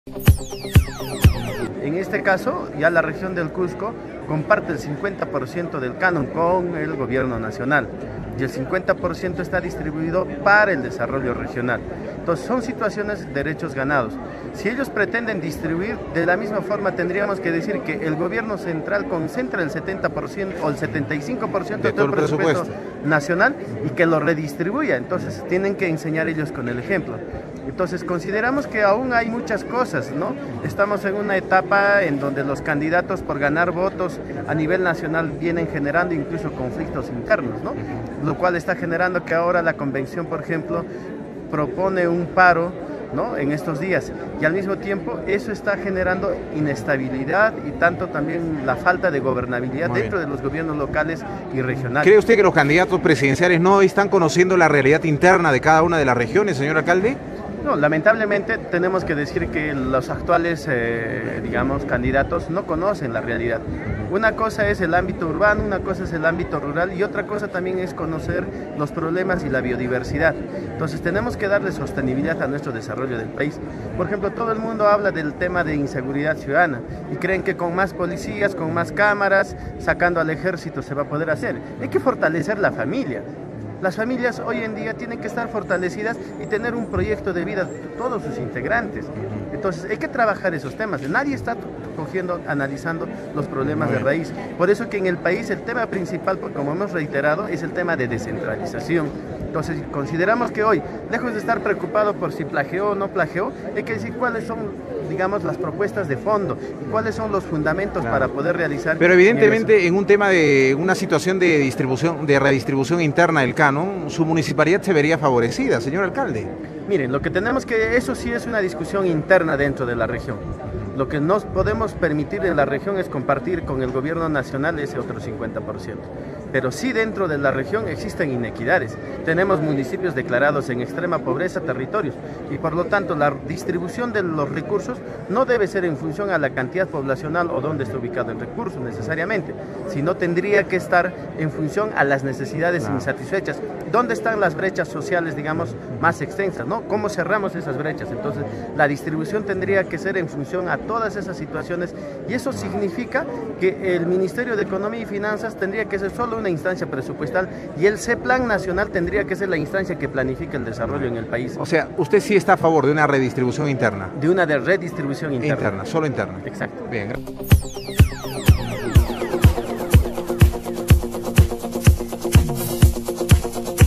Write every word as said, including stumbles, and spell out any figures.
En este caso, ya la región del Cusco comparte el cincuenta por ciento del canon con el gobierno nacional y el cincuenta por ciento está distribuido para el desarrollo regional. Entonces son situaciones de derechos ganados. Si ellos pretenden distribuir, de la misma forma tendríamos que decir que el gobierno central concentra el setenta por ciento o el setenta y cinco por ciento de, de todo el presupuesto, presupuesto nacional y que lo redistribuya. Entonces tienen que enseñar ellos con el ejemplo. Entonces consideramos que aún hay muchas cosas, ¿no? Estamos en una etapa en donde los candidatos por ganar votos a nivel nacional vienen generando incluso conflictos internos, ¿no? Lo cual está generando que ahora la convención, por ejemplo, propone un paro, ¿no?, en estos días, y al mismo tiempo eso está generando inestabilidad y tanto también la falta de gobernabilidad Muy dentro bien. de los gobiernos locales y regionales. ¿Cree usted que los candidatos presidenciales no están conociendo la realidad interna de cada una de las regiones, señor alcalde? No, lamentablemente tenemos que decir que los actuales, eh, digamos, candidatos no conocen la realidad. Una cosa es el ámbito urbano, una cosa es el ámbito rural y otra cosa también es conocer los problemas y la biodiversidad. Entonces tenemos que darle sostenibilidad a nuestro desarrollo del país. Por ejemplo, todo el mundo habla del tema de inseguridad ciudadana y creen que con más policías, con más cámaras, sacando al ejército se va a poder hacer. Hay que fortalecer la familia. Las familias hoy en día tienen que estar fortalecidas y tener un proyecto de vida, todos sus integrantes. Entonces hay que trabajar esos temas. Nadie está cogiendo, analizando los problemas de raíz. Por eso que en el país el tema principal, como hemos reiterado, es el tema de descentralización. Entonces consideramos que hoy, lejos de estar preocupado por si plagió o no plagió, hay que decir cuáles son, digamos, las propuestas de fondo y cuáles son los fundamentos claro. para poder realizar. Pero evidentemente en un tema de una situación de distribución, de redistribución interna del canon, su municipalidad se vería favorecida, señor alcalde. Miren, lo que tenemos que, eso sí es una discusión interna dentro de la región. Lo que nos podemos permitir en la región es compartir con el gobierno nacional ese otro cincuenta por ciento. Pero sí dentro de la región existen inequidades. Tenemos municipios declarados en extrema pobreza, territorios, y por lo tanto la distribución de los recursos no debe ser en función a la cantidad poblacional o dónde está ubicado el recurso necesariamente, sino tendría que estar en función a las necesidades no. insatisfechas. ¿Dónde están las brechas sociales, digamos, más extensas, ¿no? ¿Cómo cerramos esas brechas? Entonces, la distribución tendría que ser en función a todas esas situaciones y eso significa que el Ministerio de Economía y Finanzas tendría que ser solo una instancia presupuestal y el CEPLAN nacional tendría que ser la instancia que planifique el desarrollo en el país. O sea, usted sí está a favor de una redistribución interna. De una de redistribución interna. Interna, solo interna. Exacto. Bien, gracias.